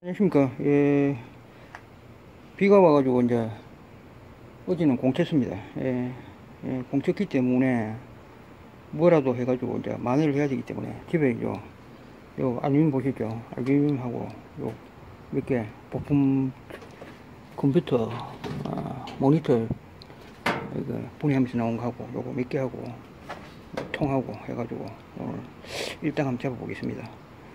안녕하십니까. 예, 비가 와가지고 이제 어제는 공쳤습니다. 공쳤기 때문에 뭐라도 해가지고 이제 만회를 해야 되기 때문에 집에 요 알루미늄 보시죠. 알루미늄하고 요 몇 개 부품 컴퓨터 모니터 이거 분해하면서 나온 거하고 요거 몇 개 하고 통하고 해가지고 오늘 일당 한번 잡아보겠습니다.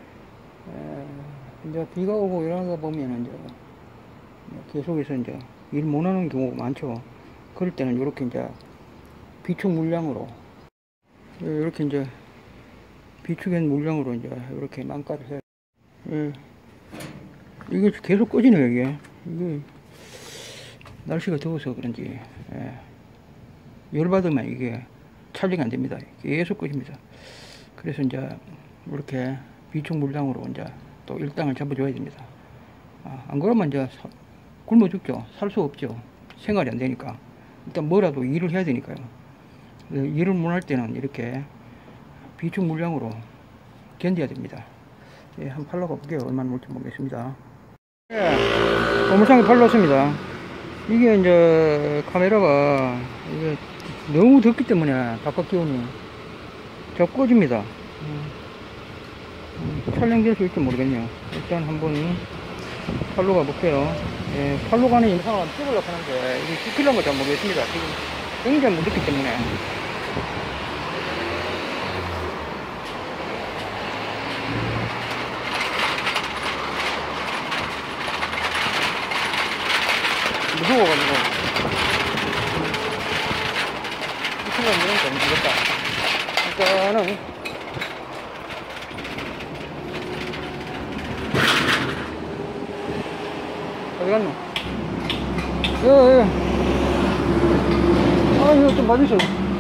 이제 비가 오고 이러다 보면 이제 계속해서 이제 일 못하는 경우가 많죠. 그럴 때는 이렇게 이제 비축 물량으로 이렇게 이제 비축한 물량으로 이제 이렇게 망가를 해요. 이게 계속 꺼지네요. 이게 날씨가 더워서 그런지 열받으면 이게 촬영이 안 됩니다. 계속 꺼집니다. 그래서 이제 이렇게 비축 물량으로 이제 또 일당을 잡아줘야 됩니다. 안 그러면 이제 굶어 죽죠. 살 수 없죠. 생활이 안 되니까. 일단 뭐라도 일을 해야 되니까요. 일을 못 할 때는 이렇게 비축 물량으로 견뎌야 됩니다. 한번 팔러 가볼게요. 얼마나 물지 모르겠습니다. 고물상에 팔러 왔습니다. 이게 이제 카메라가 이게 너무 덥기 때문에 바깥 기온이 자꾸 꺼집니다. 촬영될 수 있을지 모르겠네요. 일단 한번 팔로 가볼게요. 팔로 가는 영상을 한번 찍으려고 하는데 이게 찍히려는 거 잘 모르겠습니다. 지금 굉장히 무덥기 때문에. 무서워가지고 이 순간 이런 거 안 되겠다. 일단은 어디 갔노? 이거 좀 봐주세요.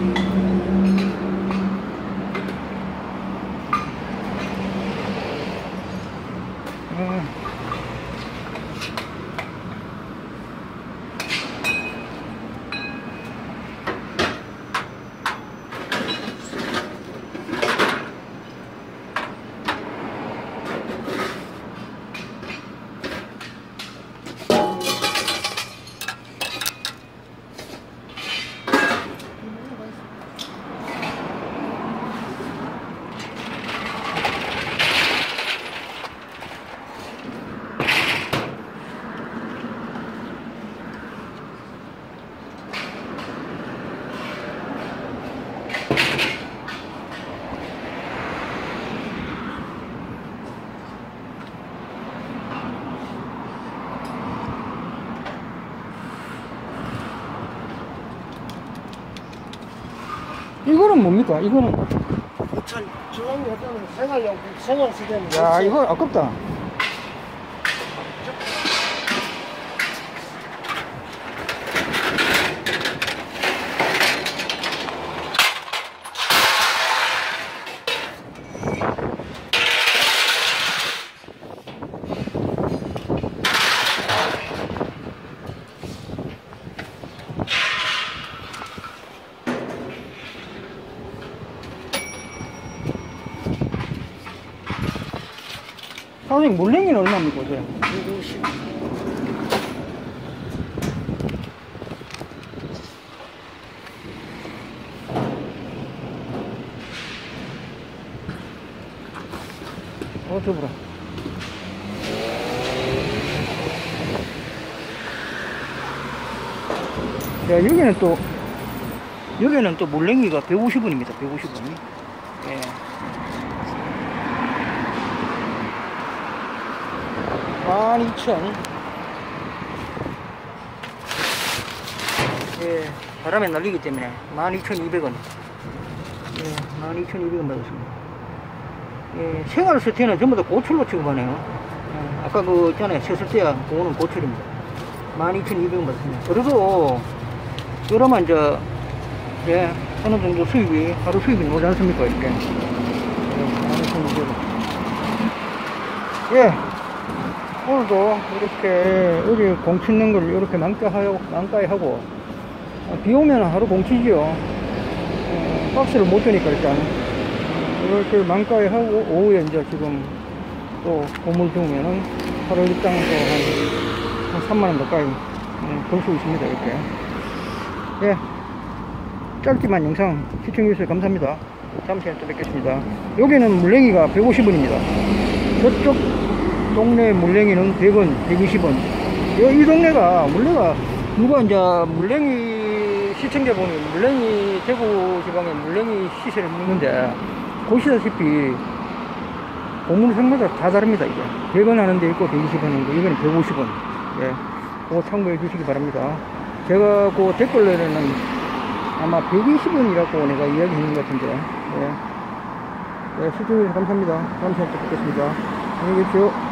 이거는 뭡니까? 이거는 참 중앙에 어떤 생활용품 생활시대는 야 이거 아깝다. 사장님 물냉이는 얼마입니까? 어제? 150. 줘보라. 자, 여기는 또 물냉이가 150원입니다. 150원. 예. 12,000. 바람에 날리기 때문에 12,200원. 12,200원 받았습니다. 생활 세트는 전부 다 고철로 취급하네요. 아까 그 전에 쳤을 때야 그거는 고철입니다. 12,200원 받았습니다. 그래도 그러면 이제 어느 정도 수입이 하루 수입이 나오지 않습니까? 이렇게 12,200원. 오늘도 이렇게 어디 공치는 걸 이렇게 망가에 하고 비 오면 하루 공치죠. 박스를 못 주니까 일단 이렇게 망가에 하고 오후에 이제 지금 또 고물 주면은 하루 일당은 또한 3만원 가까이 벌 수 있습니다. 이렇게. 예. 짧지만 영상 시청해주셔서 감사합니다. 다음 시간에 또 뵙겠습니다. 여기는 물냉이가 150원입니다. 저쪽 동네 물냉이는 100원, 120원. 이 동네가 물냉가 누가 이제 물냉이 시청자분이 물냉이 대구 지방에 물냉이 시세를 묻는데 보시다시피 고물상마다 다 다릅니다. 이게 100원 하는 데 있고 120원 하는 거, 이거는 150원. 예, 그거 참고해 주시기 바랍니다. 제가 그 댓글에는 아마 120원이라고 내가 이야기했는 것 같은데, 예. 예, 시청해주셔서 감사합니다. 다음 시간에 또 뵙겠습니다. 안녕히 계십시오.